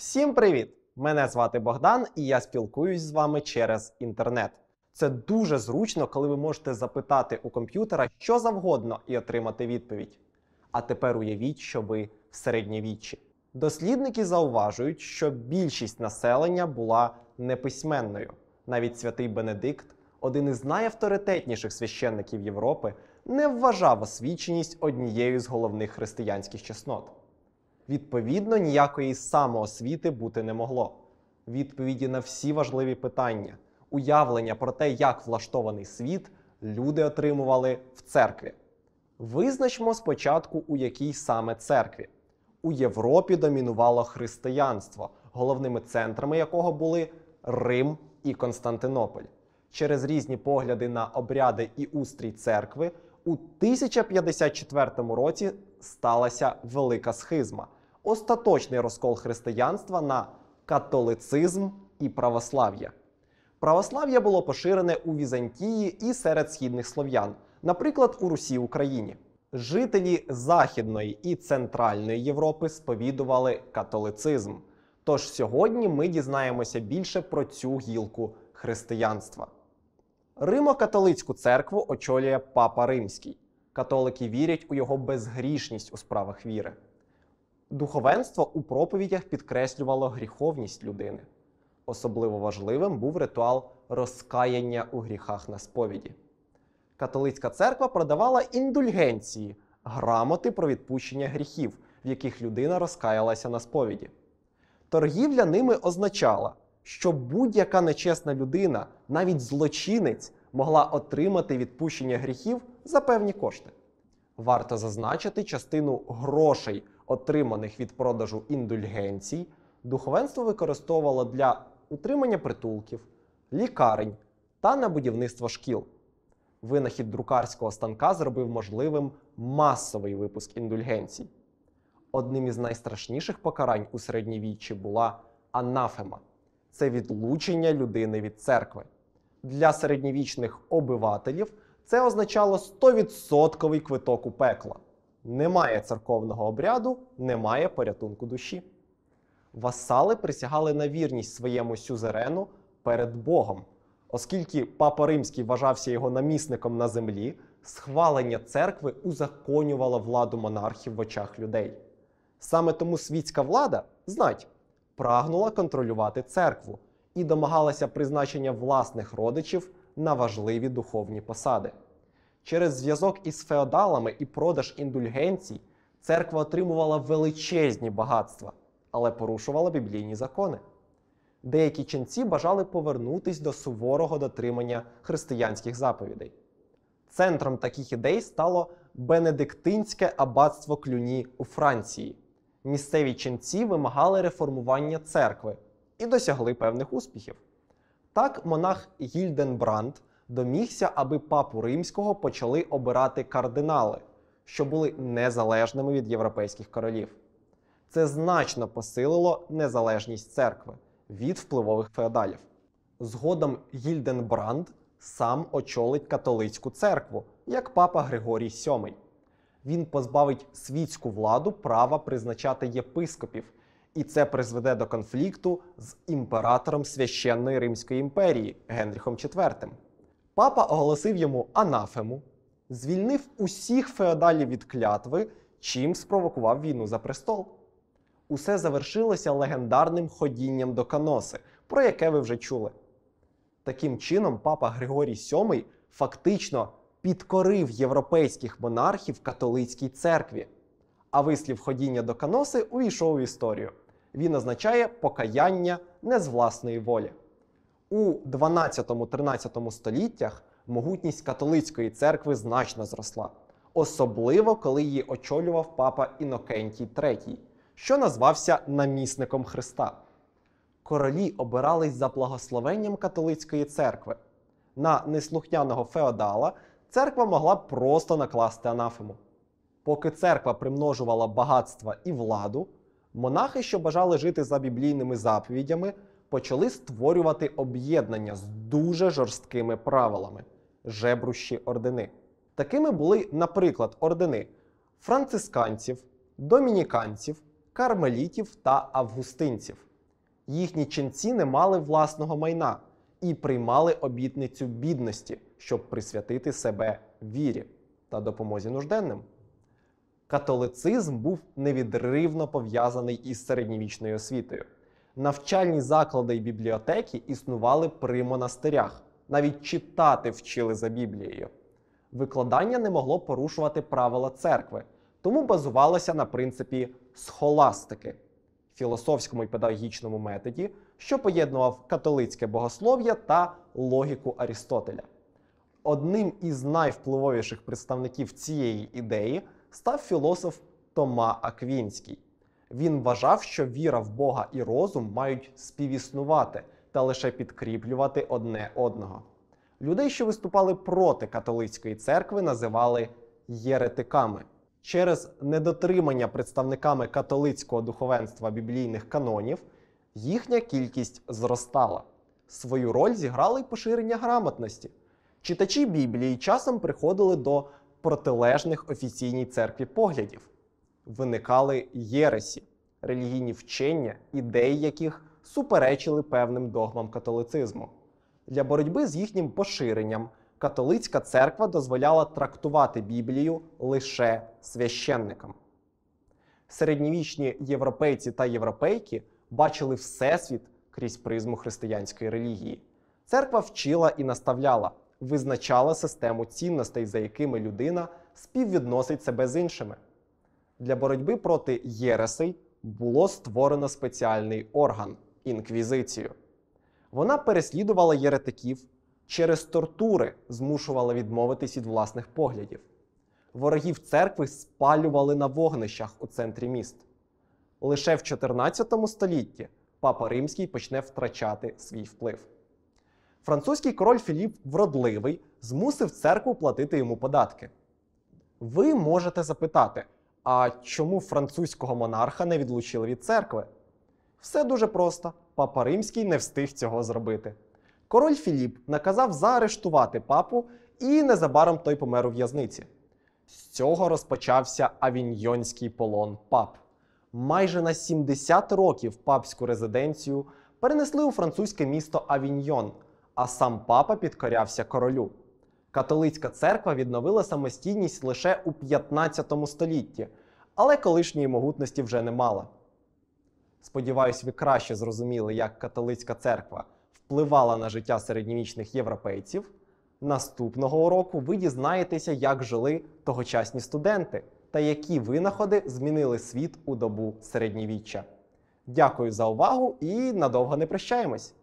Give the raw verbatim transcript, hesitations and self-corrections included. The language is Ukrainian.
Всім привіт! Мене звати Богдан, і я спілкуюсь з вами через інтернет. Це дуже зручно, коли ви можете запитати у комп'ютера що завгодно і отримати відповідь. А тепер уявіть, що ви в середньовіччі. Дослідники зауважують, що більшість населення була неписьменною. Навіть святий Бенедикт, один із найавторитетніших священників Європи, не вважав освіченість однією з головних християнських чеснот. Відповідно, ніякої самоосвіти бути не могло. Відповіді на всі важливі питання, уявлення про те, як влаштований світ, люди отримували в церкві. Визначмо спочатку, у якій саме церкві. У Європі домінувало християнство, головними центрами якого були Рим і Константинополь. Через різні погляди на обряди і устрій церкви у тисяча п'ятдесят четвертому році сталася велика схизма – остаточний розкол християнства на католицизм і православ'я. Православ'я було поширене у Візантії і серед східних слов'ян, наприклад, у Русі Україні. Жителі Західної і Центральної Європи сповідували католицизм. Тож сьогодні ми дізнаємося більше про цю гілку християнства. Римо-католицьку церкву очолює Папа Римський. Католики вірять у його безгрішність у справах віри. Духовенство у проповідях підкреслювало гріховність людини. Особливо важливим був ритуал розкаяння у гріхах на сповіді. Католицька церква продавала індульгенції – грамоти про відпущення гріхів, в яких людина розкаялася на сповіді. Торгівля ними означала, що будь-яка нечесна людина, навіть злочинець, могла отримати відпущення гріхів за певні кошти. Варто зазначити, частину грошей, отриманих від продажу індульгенцій, духовенство використовувало для утримання притулків, лікарень та на будівництво шкіл. Винахід друкарського станка зробив можливим масовий випуск індульгенцій. Одним із найстрашніших покарань у середньовіччі була анафема – це відлучення людини від церкви. Для середньовічних обивателів це означало сто відсотків квиток у пекло. Немає церковного обряду, немає порятунку душі. Васали присягали на вірність своєму сюзерену перед Богом. Оскільки Папа Римський вважався його намісником на землі, схвалення церкви узаконювало владу монархів в очах людей. Саме тому світська влада, знать, прагнула контролювати церкву і домагалася призначення власних родичів на важливі духовні посади. Через зв'язок із феодалами і продаж індульгенцій церква отримувала величезні багатства, але порушувала біблійні закони. Деякі ченці бажали повернутися до суворого дотримання християнських заповідей. Центром таких ідей стало Бенедиктинське аббатство Клюні у Франції. Місцеві ченці вимагали реформування церкви і досягли певних успіхів. Так монах Гільденбранд домігся, аби Папу Римського почали обирати кардинали, що були незалежними від європейських королів. Це значно посилило незалежність церкви від впливових феодалів. Згодом Гільденбранд сам очолить католицьку церкву, як папа Григорій сьомий. Він позбавить світську владу права призначати єпископів, і це призведе до конфлікту з імператором Священної Римської імперії Генріхом четвертим. Папа оголосив йому анафему, звільнив усіх феодалів від клятви, чим спровокував війну за престол. Усе завершилося легендарним ходінням до Каноси, про яке ви вже чули. Таким чином, папа Григорій сьомий фактично підкорив європейських монархів католицькій церкві. А вислів ходіння до Каноси увійшов в історію. Він означає покаяння не з власної волі. У дванадцятому-тринадцятому століттях могутність католицької церкви значно зросла. Особливо, коли її очолював папа Інокентій третій, що назвався намісником Христа. Королі обирались за благословенням католицької церкви. На неслухняного феодала церква могла просто накласти анафему. Поки церква примножувала багатства і владу, монахи, що бажали жити за біблійними заповідями, почали створювати об'єднання з дуже жорсткими правилами – жебрущі ордени. Такими були, наприклад, ордени францисканців, домініканців, кармелітів та августинців. Їхні ченці не мали власного майна і приймали обітницю бідності, щоб присвятити себе вірі та допомозі нужденним. Католицизм був невідривно пов'язаний із середньовічною освітою. Навчальні заклади і бібліотеки існували при монастирях. Навіть читати вчили за Біблією. Викладання не могло порушувати правила церкви, тому базувалося на принципі схоластики – філософському і педагогічному методі, що поєднував католицьке богослов'я та логіку Арістотеля. Одним із найвпливовіших представників цієї ідеї став філософ Тома Аквінський. Він вважав, що віра в Бога і розум мають співіснувати та лише підкріплювати одне одного. Людей, що виступали проти католицької церкви, називали єретиками. Через недотримання представниками католицького духовенства біблійних канонів їхня кількість зростала. Свою роль зіграло й поширення грамотності. Читачі Біблії часом приходили до протилежних офіційній церкві поглядів. Виникали єресі, релігійні вчення, ідеї яких суперечили певним догмам католицизму. Для боротьби з їхнім поширенням католицька церква дозволяла трактувати Біблію лише священникам. Середньовічні європейці та європейки бачили всесвіт крізь призму християнської релігії. Церква вчила і наставляла, визначала систему цінностей, за якими людина співвідносить себе з іншими. Для боротьби проти єресей було створено спеціальний орган – інквізицію. Вона переслідувала єретиків, через тортури змушувала відмовитись від власних поглядів. Ворогів церкви спалювали на вогнищах у центрі міст. Лише в чотирнадцятому столітті Папа Римський почне втрачати свій вплив. Французький король Філіп Вродливий змусив церкву платити йому податки. Ви можете запитати, а чому французького монарха не відлучили від церкви? Все дуже просто. Папа Римський не встиг цього зробити. Король Філіп наказав заарештувати папу, і незабаром той помер у в'язниці. З цього розпочався авіньйонський полон пап. Майже на сімдесят років папську резиденцію перенесли у французьке місто Авіньйон, а сам папа підкорявся королю. Католицька церква відновила самостійність лише у п'ятнадцятому столітті, але колишньої могутності вже не мала. Сподіваюсь, ви краще зрозуміли, як католицька церква впливала на життя середньовічних європейців. Наступного уроку ви дізнаєтеся, як жили тогочасні студенти та які винаходи змінили світ у добу середньовіччя. Дякую за увагу і надовго не прощаємось!